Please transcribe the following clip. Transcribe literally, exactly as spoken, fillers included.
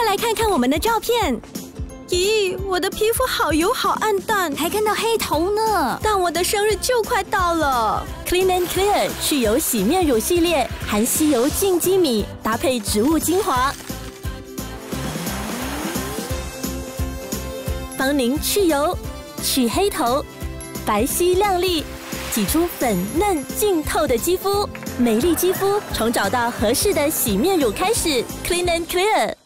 来看看我们的照片。咦，我的皮肤好油好暗淡， 还看到黑头呢。 但我的生日就快到了。 Clean and Clear 去油洗面乳系列，含吸油净肌米，搭配植物精华，帮您去油、去黑头，白皙亮丽，挤出粉嫩净透的肌肤。美丽肌肤从找到合适的洗面乳开始。Clean and Clear。